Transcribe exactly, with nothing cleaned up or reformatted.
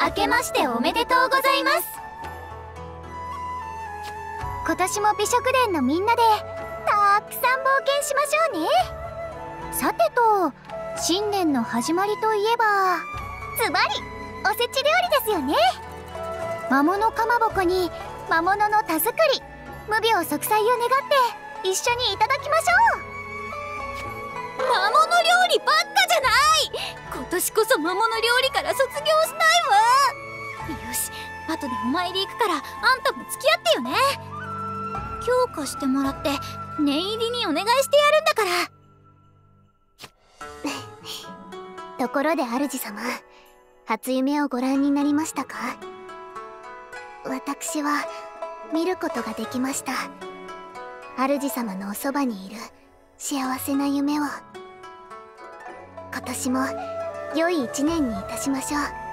明けましておめでとうございます。今年も美食殿のみんなでたくさん冒険しましょうね。さてと、新年の始まりといえばズバリおせち料理ですよね。魔物かまぼこに魔物の田作り、無病息災を願って一緒にいただきましょう。魔物料理ばっかじゃない。今年こそ魔物料理から卒業したいわ。よし、後でお参り行くからあんたも付き合ってよね。強化してもらって念入りにお願いしてやるんだから。ところで主様、初夢をご覧になりましたか？私は見ることができました。主様のおそばにいる幸せな夢を。今年も良い一年にいたしましょう。